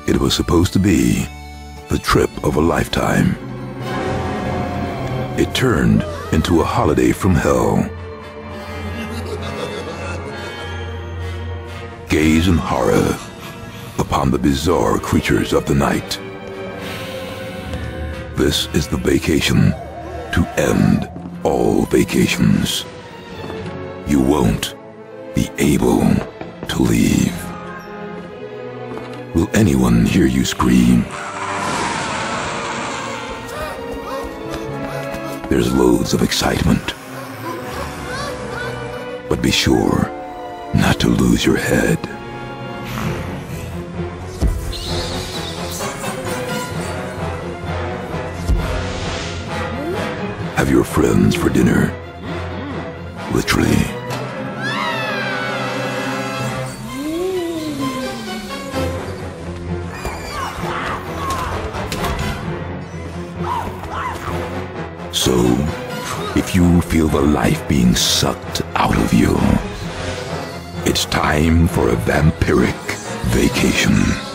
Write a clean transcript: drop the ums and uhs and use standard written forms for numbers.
It was supposed to be the trip of a lifetime. It turned into a holiday from hell. Gaze in horror upon the bizarre creatures of the night. This is the vacation to end all vacations. You won't be able to leave. Will anyone hear you scream? There's loads of excitement. But be sure not to lose your head. Have your friends for dinner. Literally. So, if you feel the life being sucked out of you, it's time for a vampiric vacation.